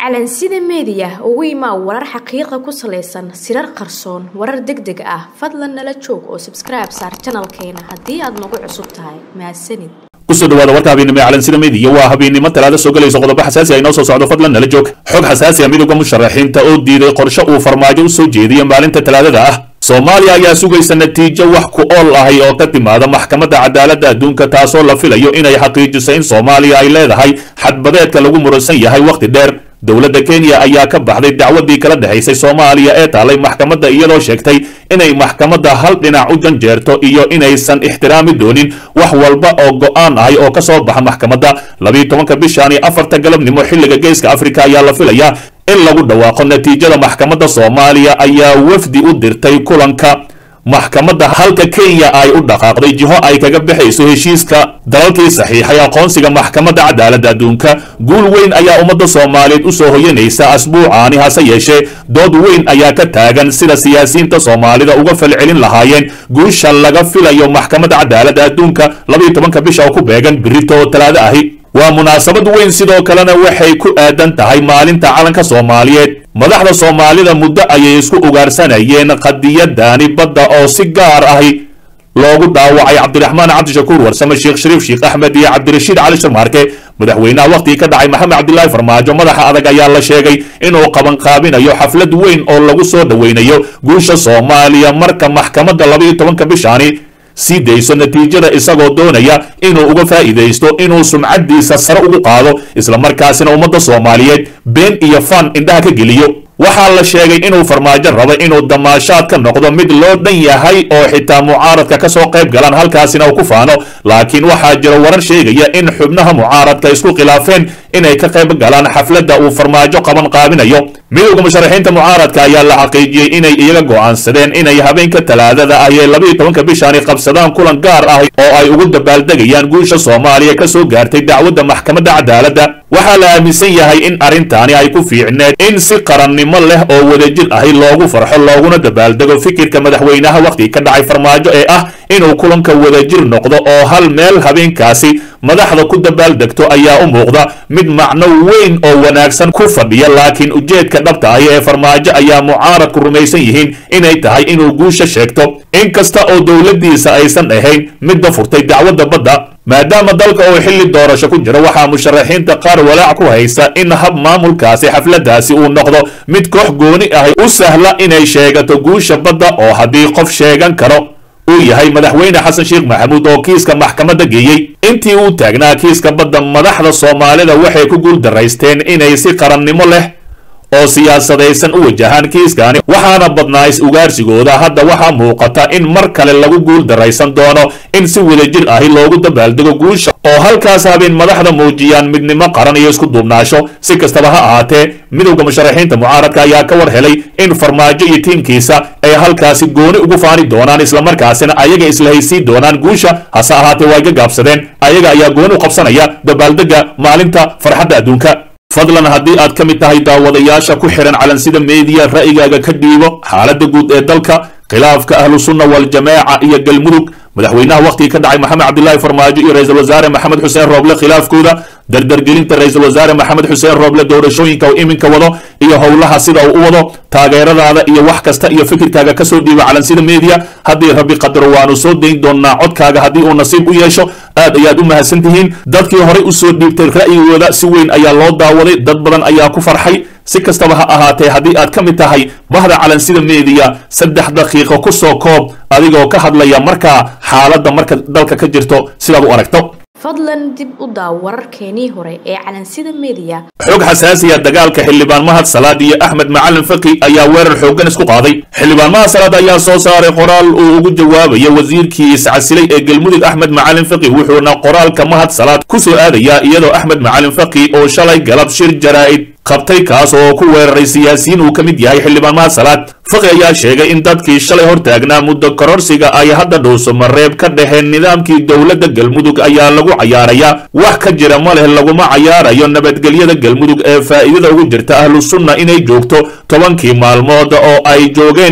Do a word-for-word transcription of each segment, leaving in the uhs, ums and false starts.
calansida media ugu imaa warar xaqiiqo ku saleysan sirar qarsoon warar degdeg ah fadlan nala joog oo subscribe saar channelkeena hadii aad nagu cusub tahay mahadsanid kusoo dhawaada warka habeenimo calansida media waa habeenimo talaada soo galayso qodobo xasaasi ah inoo soo socdo fadlan nala joog xog xasaasi ah midowga musharaxiinta oo diiday qorshe uu farmaajo u soo jeediyay maalinta talaadada ah Soomaaliya ayaa sugaysa natiijo wax ku ool ah oo ka timaada maxkamadda cadaaladda adduunka taasoo la filayo inay xaqiijiso in Soomaaliya ay leedahay xadbadeedka lagu muransan yahay waqti dheer dowladda Kenya ayaa ka baxday dacwadii kala dhaxaysay Soomaaliya ee taalay maxkamadda iyadoo sheegtay inay maxkamadda hal dhinac u janjeerto iyo inaysan ixtiraami doonin wax walba oo go'aan ah oo ka soo baxa maxkamadda laba iyo tobanka bishan iyo afarta galabnimo xilliga geeska Afrika ayaa la filayaa in lagu dhawaaqo natiijada maxkamadda Soomaaliya ayaa wafdi u dirtay kulanka maxkamadda halka Kenya ay u dhaqaaqday jiho ay kaga bixayso heshiiska dalalkii saxiixay aqoonsiga maxkamadda cadaaladda adduunka guul weyn ayaa ummadda Soomaaliyeed u soo hoyanaysa asbuucaani hase yeeshee dood weyn ayaa ka taagan sida siyaasiyiinta Soomaalida uga falcelin lahaayeen guusha laga filayo maxkamadda cadaaladda adduunka laba iyo tobanka bisha oo ku beegan birito talaado ahi waa munaasabad weyn sidoo kalena waxay ku aadan tahay maalinta calanka Soomaaliyeed madaxda Soomaalida muddo ayay isku ugaarsanayeen qadiyadani badda oo si gaar ah loogu dhaawacay Cabdiraxmaan Cabdishakuur Warsame Sheekh Shariif Sheekh Axmed iyo Cabdirashiid Cali Sharmaarke madaxweynaha waqtiga ka dhacay Maxamed Cabdullaahi Farmaajo madaxa adag ayaa la sheegay inuu qaban qaabinayo xaflad weyn oo lagu soo dhaweynayo guusha Soomaaliya marka maxkamadda laba iyo tobanka bishani sidayso natiijada isagoo doonaya inuu uga faa'iideysto inuu sumcadiisa sare ugu qaado isla markaasina ummadda Soomaaliyeed been iyo fan indhaha ka geliyo waxaa la sheegay inuu farmaajo rabo inuu damaashaad ka noqdo mid loo dhan yahay oo xitaa mucaaradka ka soo qayb galaan halkaasina uu ku faano laakiin waxaa jira warar sheegaya in xubnaha mucaaradka isku khilaafeen inay ka qayb galaan xafladda uu farmaajo qaban qaabinayo midowga musharaxiinta mucaaradka ayaa la xaqiijiyay inay iyaga go'aansadeen inay habeenka talaadada ah ee laba iyo tobanka bishan qabsadaan kulan gaar ah oo ay ugu dabaaldegayaan guusha Soomaaliya ka soo gaartay dacwadda maxkamadda cadaaladda waxaa la aaminsan yahay in arrintaani ay ku fiicneed in si qarannimo leh oo wadajir ah loogu farxo looguna dabaaldego fikirka madaxweynaha waqti ka dhacay farmaajo ee ah inuu kulanka wadajir noqdo oo hal meel habeenkaasi madaxda ku dabaaldegto ayaa u muuqda mid macno weyn oo wanaagsan ku fadhiya laakiin ujeedka dhabta ah ee farmaajo ayaa mucaaradku rumaysan yihiin inay tahay inuu guusha sheegto inkasta oo dowladdiisa aysan ahayn midda furtay dacwadda badda maadaama dalka oo xilli doorasho ku jira waxaa musharaxiinta qaar walaac ku haysta in hab maamulkaasi xafladaasi uu noqdo mid koox gooni ah u sahla inay sheegato guusha badda oo haddii qof sheegan karo uu yahay madaxweyne xasan sheekh maxamuud oo kiiska maxkamadda geeyay intii uu taagnaa kiiska badda madaxda Soomaalida waxay ku guul daraysteen inay si qarannimo leh oo siyaasadaysan u wajahaan kiiskani waxaana badnaa is ugaarsigooda hadda waxaa muuqata in mar kale lagu guul daraysan doono in si wadajir ah loogu dabaaldego guusha oo halkaas habeen madaxda muujiyaan midnimo qaran iyo isku duubnaasho si kastaba ha ahaatee midowga musharaxiinta mucaaradka ayaa ka war helay in farmaajo iyo tiimkiisa ay halkaasi gooni ugu faani doonaan isla markaasina ayaga isla haysiin doonaan guusha hase ahaatee way gaabsadeen ayaga ayaa gooni u qabsanaya dabaaldega maalinta farxadda adduunka fadlan haddii aad ka mid tahay daawadayaasha ku xiran calansida media ra'yigaaga ka dhiibo xaaladda guud ee dalka khilaafka ahlu sunna wal jamaaca iyo galmudug madaxweynaha waqtiga ka dhacay Maxamed Cabdullaahi Farmaajo iyo ra'iisul wasaare Maxamed Xuseen Rooble khilaafkooda dardargelinta ra'iisul wasaare Maxamed Xuseen Rooble doorashooyinka oo iminka wado iyo howlaha sida uu u wado taageeradaada iyo wax kasta iyo fikirkaaga ka soo dhiiba calansida media haddii rabbi qadar waanu soo deyn doonaa codkaaga haddii uu nasiib u yeesho aad ayaad u mahadsantihiin dadkii hore u soo dhiibtay ra'yigooda si weyn ayaa loo daawaday dad badan ayaa ku farxay si kastaba ha ahaatee haddii aad ka mid tahay bahda calansida media saddex daqiiqo ku soo koob adigoo ka hadlaya markaa xaaladda marka dalka ka jirto sidaad u aragto fadlan dib u daaw wararkeenii hore ee calansida media xog xasaasi ah dagaalka xildhibaan Mahad Salaad iyo Axmed Macalin Faqi ayaa weerar xooggan isku qaaday xildhibaan Mahad Salaad ayaa soo saaray qoraal uu ugu jawaabayo wasiirkii iscasilay ee galmudug Axmed Macalin Faqi wuxuuna qoraalka Mahad Salaad ku soo aadayaa iyadoo Axmed Macalin Faqi oo shalay galab shir jaraa'id qabtay kaas oo ku weeraray siyaasiyiin uu ka mid yahay xildhibaan Mahad Salaad Faqi ayaa sheegay in dadkii shalay hortaagnaa muddo kororsiga ay hadda dhowso mareeb ka dhaxeen nidaamkii dowladda galmudug ayaa lagu cayaaraya wax ka jira ma leh laguma cayaarayo nabadgelyada galmudug ee faa'iidada ugu jirta ahlu sunna inay joogto tobankii maalmood oo ay joogeen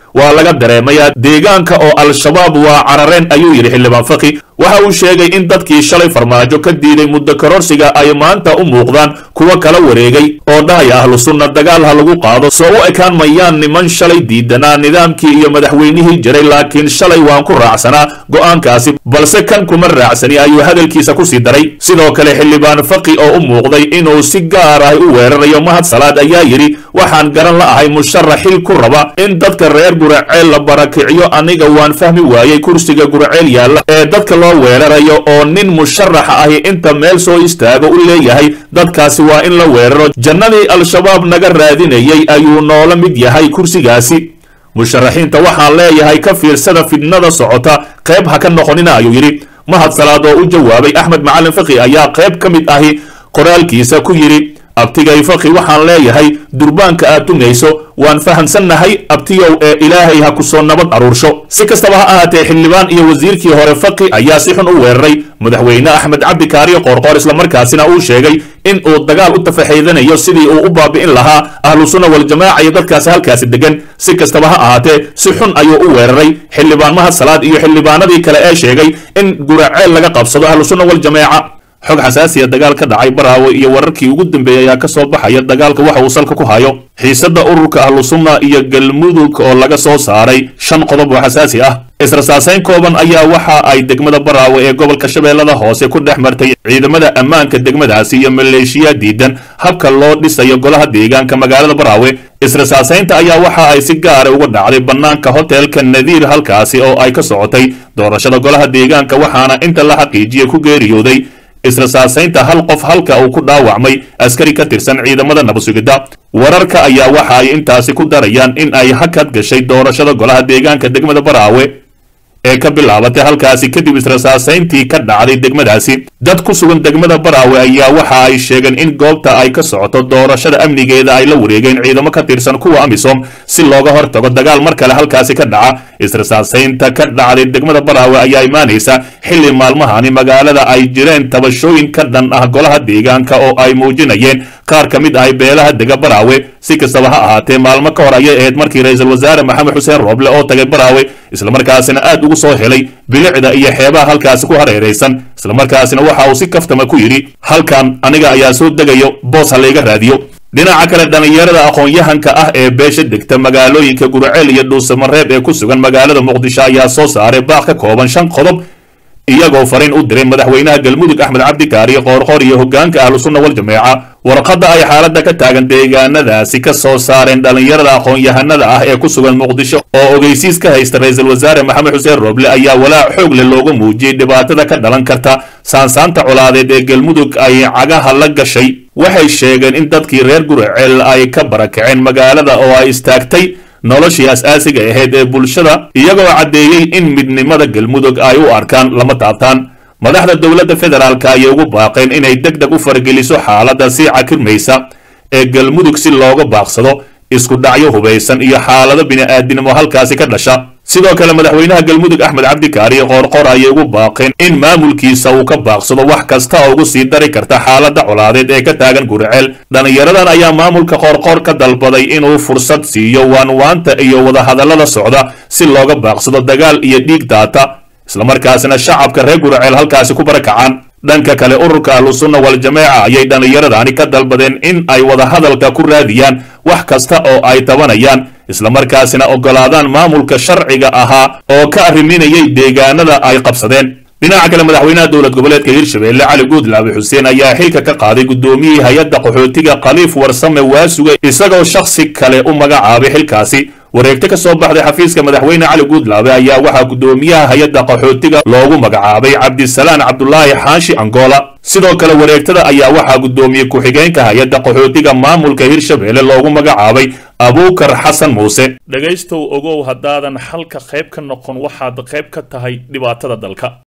waa laga dareemayaa deegaanka oo al-shabaab waa carareen ayuu yidhi xildhibaan faqi waxa uu sheegay in dadkii shalay farmaajo ka diiday muddo kororsiga ay maanta u muuqdaan kuwa kala wareegay oo dhahaya ahlu sunna dagaal ha lagu qaado soo u ekaan mayaan niman shalay diidanaa nidaamkii iyo madaxweynihii jiray laakiin shalay waan ku raacsanaa go'aankaasi balse kan kuma raacsani ayuu hadalkiisa ku sii daray sidoo kale xildhibaan faqi oo u muuqday inuu si gaar ah u weerarayo mahad salaad ayaa yidhi waxaan garan la ahay musharax xil ku raba in dadka reer guraceel la barakiciyo aniga waan fahmi waayey kursiga guraceel yaalla ee dadka loo weerarayo oo nin musharaxa ahi inta meel soo istaago u leeyahay dadkaasi waa in la weeraro jannadii al-shabaab naga raadinayay ayuu noola mid yahay kursigaasi musharaxiinta waxaan leeyahay ka fiirsada fidnada socota qayb ha ka noqonina ayuu yidhi mahad salaad oo u jawaabay axmed macalin faqi ayaa qayb ka mid ahi qoraalkiisa ku yidhi abtigay faqi waxaan leeyahay durbaanka aad tungayso waan fahamsannahay abtiyow ee ilaahay ha ku soo nabad aruursho si kastaba ha ahaatee xildhibaan iyo wasiirkii hore faqi ayaa si xun u weeraray madaxweyne axmed cabdi kaariyo qoorqoor islamarkaasina uu sheegay in uu dagaal u tafaxiidanayo sidii uu u baabi'in lahaa ahlu sunna waljamaaca iyo dadkaasi halkaasi degan si kastaba ha ahaatee si xun ayuu u weeraray xildhibaan mahad salaad iyo xildhibaanadii kale ee sheegay in guraceel laga qabsado ahlu sunna waljamaaca xog xasaasiya dagaal ka dhacay baraawe iyo wararkii ugu dambeeyay ayaa ka soo baxaya dagaalka waxa uu salka ku hayo xiisadda ururka ahlu sunna iyo galmudug oo laga soo saaray shan qodob oo xasaasi ah israsaasayn kooban ayaa waxa ay degmada baraawe ee gobolka shabeellada hoose ku dhex martay ciidamada ammaanka degmadaasi iyo maleeshiya diidan habka loo dhisayo golaha deegaanka magaalada baraawe israsaasaynta ayaa waxa ay si gaara uga dhacday bannaanka hotelka nadiir halkaasi oo ay ka socotay doorashada golaha deegaanka waxaana inta la xaqiijiyey ku geeriyooday israsaasaynta hal qof halka uu ku dhaawacmay askari ka tirsan ciidamada nabadsugidda wararka ayaa waxa ay intaasi ku darayaan in ay hakad gashay doorashada golaha deegaanka degmada baraawe ee ka bilaabatay halkaasi kadib israsaasayntii ka dhacday degmadaasi dad ku sugan degmada baraawe ayaa waxa ay sheegeen in goobta ay ka socoto doorashada amnigeeda ay la wareegeen ciidamo ka tirsan kuwa amisom si looga hortago dagaal mar kale halkaasi ka dhaca israsaasaynta ka dhacday degmada baraawe ayaa imaanaysa xilli maalmahani magaalada ay jireen tabashooyin ka dhan ah golaha deegaanka oo ay muujinayeen qaar ka mid ah beelaha dega baraawe si kastaba ha ahaatee maalmo ka hor ayay ahayd markii ra-iisul wasaare maxamed xuseen rooble oo tagay baraawe islamarkaasina aad ugu soo helay bilicda iyo xeebaha halkaasi ku hareeraysan islamarkaasina waxa uu si kaftama ku yidhi halkan aniga ayaa soo degayo boos ha layga raadiyo dhinaca kale dhallinyarada aqoon-yahanka ah ee beesha degta magaalooyinka guraceel iyo dhuusamareeb ee ku sugan magaalada muqdisho ayaa soo saaray baaq ka kooban shan qodob iyagoo fariin u diray madaxweynaha galmudug axmed cabdi kaariyo qoorqoor iyo hogaanka ahlu sunna waljamaaca warqadda ay xaaladda ka taagan deegaanadaasi ka soo saareen dhallinyarada aqoon-yahanada ah ee ku sugan muqdisho oo ogeysiis ka haysta ra-iisul wasaare maxamed xuseen rooble ayaa walaac xoog leh looga muujiyey dhibaatada ka dhalan karta saansaanta colaadeed ee galmudug ay cagaha la gashay waxay sheegeen in dadkii reer guraceel ay ka barakaceen magaalada oo ay istaagtay noloshii as-aasiga ahayd ee bulshada iyagoo caddeeyey in midnimada galmudug ay u arkaan lama taabtaan madaxda dowladda federaalka ayay ugu baaqeen inay deg deg u fargeliso xaaladda sii cakirmaysa ee galmudug si looga baaqsado isku dhacyo hubaysan iyo xaalado bini'aadinimo halkaasi ka dhasha sidoo kale madaxweynaha galmudug axmed cabdi kaariyo qoorqoor ayay ugu baaqeen in maamulkiisa uu ka baaqsado wax kasta oo ugu sii dari karta xaaladda colaadeed ee ka taagan guraceel dhallinyaradan ayaa maamulka qoorqoor ka dalbaday inuu fursad siiyo waanwaanta iyo wadahadallada socda si looga baaqsado dagaal iyo dhiig daata islamarkaasina shacabka reer guraceel halkaasi ku barakacaan dhanka kale ururka ahlu sunna waljamaaca ayay dhallinyaradani ka dalbadeen in ay wadahadalka ku raadiyaan wax kasta oo ay tabanayaan islamarkaasina oggolaadaan maamulka sharciga ahaa oo ka arriminayay deegaanada ay qabsadeen dhinaca kale madaxweynaha dowlad goboleedka hirshabeelle cali guudlaabe xuseen ayaa xilka ka qaaday guddoomiyihii hay-adda qaxootiga khaliif warsame waasuge isagoo shakhsi kale u magacaabay xilkaasi wareegto ka soo baxday xafiiska madaxweyne cali guudlaabe ayaa waxaa guddoomiyaha hay-adda qaxootiga loogu magacaabay cabdisalaan cabdulaahi xaashi angola sidoo kale wareegtada ayaa waxaa guddoomiye ku-xigeenka hay-adda qaxootiga maamulka hirshabeelle loogu magacaabay abuukar xasan muuse dhegaystow ogow haddaadan xalka qayb ka noqon waxaad qayb ka tahay dhibaatada dalka.